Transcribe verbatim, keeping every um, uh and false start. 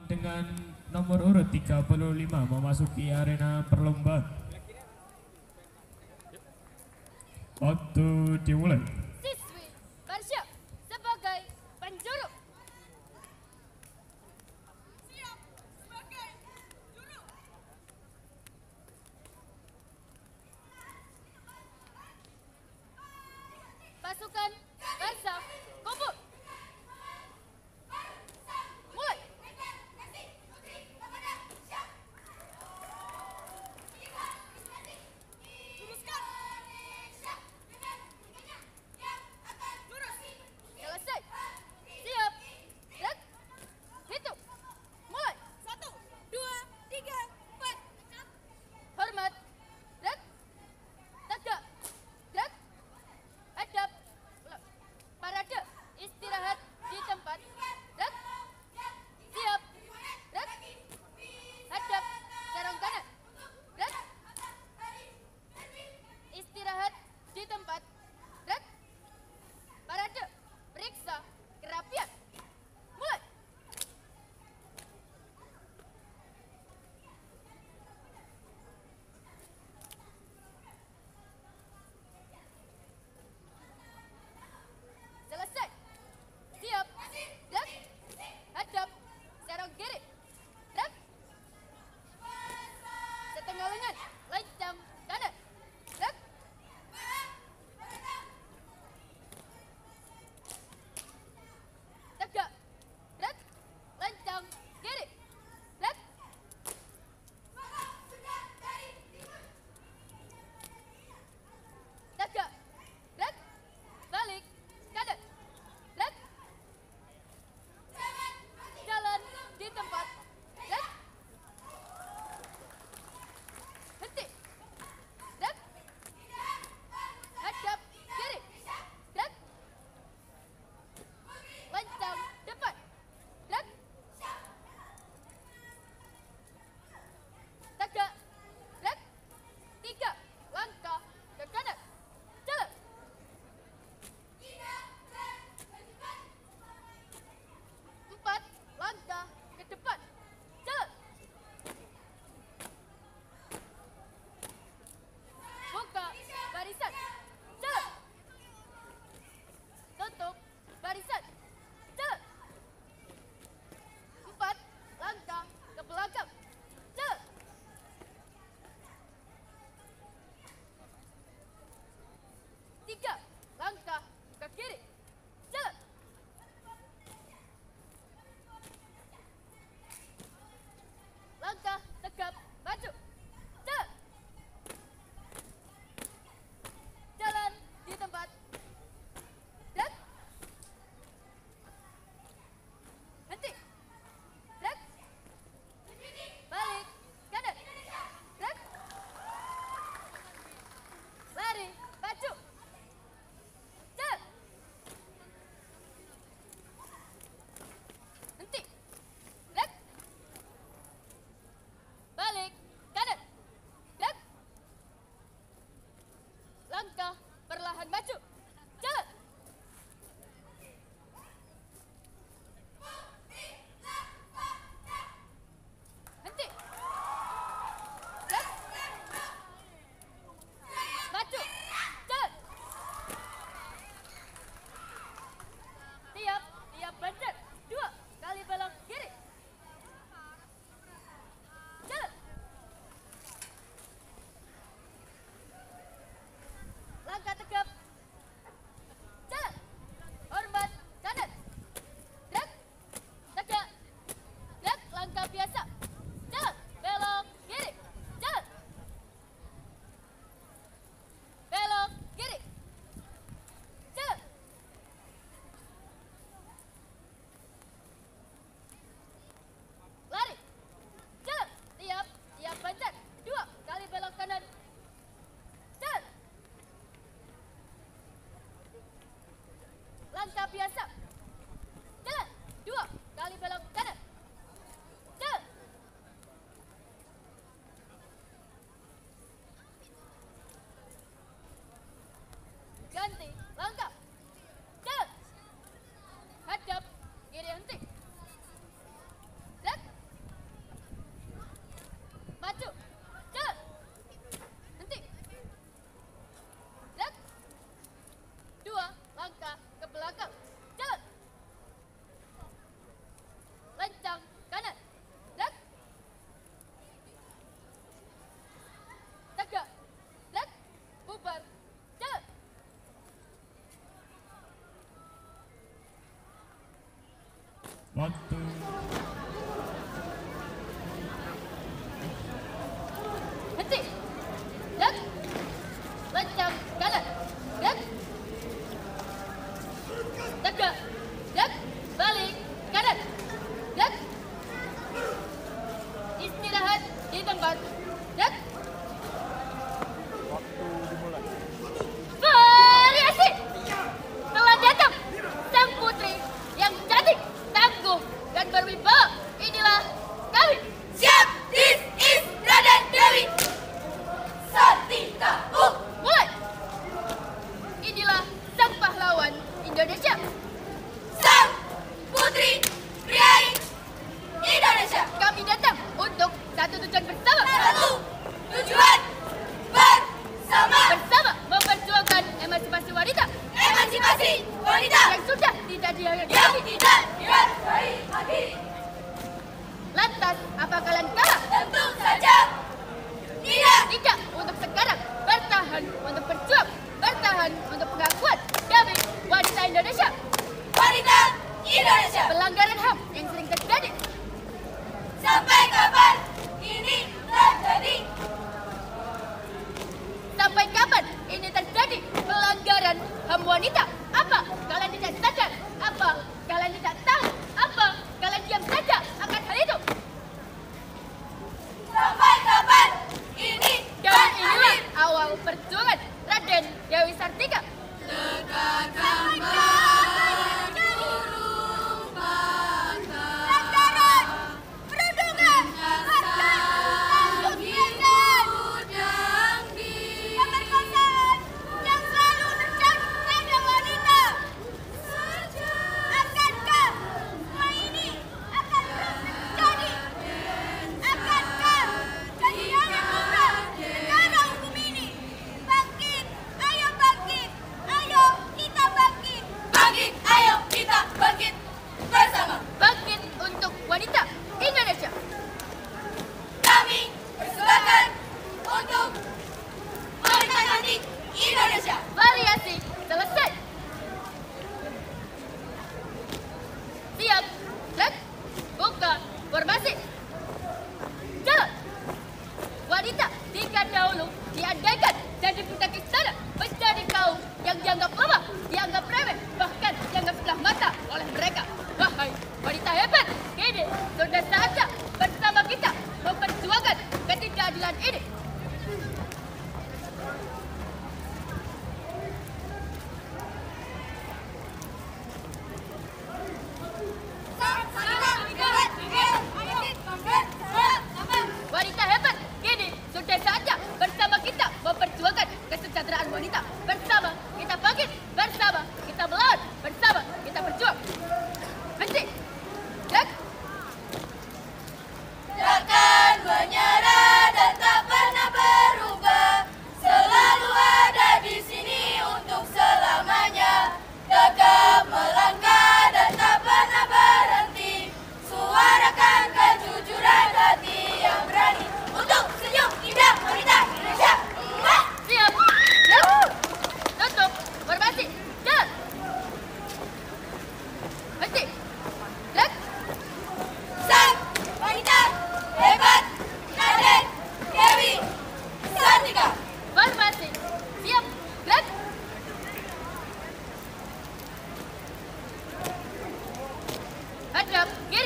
dengan nomor urut tiga puluh lima memasuki arena perlombaan. Waktu dimulai. Siswi bersiap sebagai penjuru. Siap sebagai juru. Pasukan bersaf kumpul. Mulai. Luruskan. Lurus. Selesai. Siap. Dan hitung. Mulai. Satu, dua, tiga, empat. Hormat. Dan tegak. Dan hadap. Ulang. Waktu. Henti. Gerak. Lencang kanan. Gerak. Tegak. Gerak. Balik kanan. Gerak. Istirahat di tempat. Gerak. Variasi. Telah datang sang putri yang cantik, tangguh, dan berwibawa. Inilah kami. Siap, this is Raden Dewi Sartika. Uh, Mulai. Inilah sang pahlawan Indonesia. Sang Putri Priai Indonesia. Kami datang untuk satu tujuan bersama. Satu tujuan bersama. Bersama memperjuangkan emansipasi wanita Emansipasi wanita yang sudah tidak dihargai yang lagi. tidak dihargai lagi. Lantas, apa kalian kalah? Tentu saja tidak. Tidak untuk sekarang. Bertahan untuk berjuang. Bertahan untuk pengakuan kami wanita Indonesia. Wanita Indonesia. Pelanggaran H A M yang sering terjadi. Sampai kapan ini terjadi? Sampai kapan ini terjadi pelanggaran H A M wanita? Apa kalian tidak sadar? Apa kalian tidak tahu? Apa kalian diam saja akan hal itu? Sampai kapan ini Dan inilah awal perjuangan Raden Dewi Sartika. Tegakkan burung bangga. Lantaran perundungan harga dan pemerkosaan yang selalu terjadi pada wanita. Akankah semua ini akan terus terjadi? Akankah kehilangan muda negara hukum ini? Bangkit, ayo bangkit, ayo kita bangkit. Bangkit, ayo kita bangkit bersama. Bangkit untuk wanita Indonesia. Kami persembahkan untuk wanita cantik Indonesia. Variasi selesai. Siap, gerak, buka, formasi. Jalan. Wanita jika dahulu diandaikan jadi budak istana, menjadi kaum yang dianggap lemah, dianggap remeh, bahkan dianggap sebelah mata oleh mereka. Wahai wanita hebat, kini sudah saatnya bersama kita memperjuangkan ketidakadilan ini. Wanita hebat, kini sudah saatnya bersama kita memperjuangkan kesejahteraan wanita. Bersama kita bangkit, bersama kita melawan, bersama kita berjuang. Henti. Gerak. Takkan menyerah dan tak pernah berubah. Selalu ada di sini untuk selamanya. Tegak melangkah dan tak pernah berhenti. Suarakan kejujuran hati yang berani untuk senyum indah wanita Indonesia. Mwah! Siap. Gerak. Tutup. Formasi. Jalan. Henti. Gerak. Sang wanita hebat Raden Dewi Sartika. Formasi. Siap. Gerak. Hadap kiri.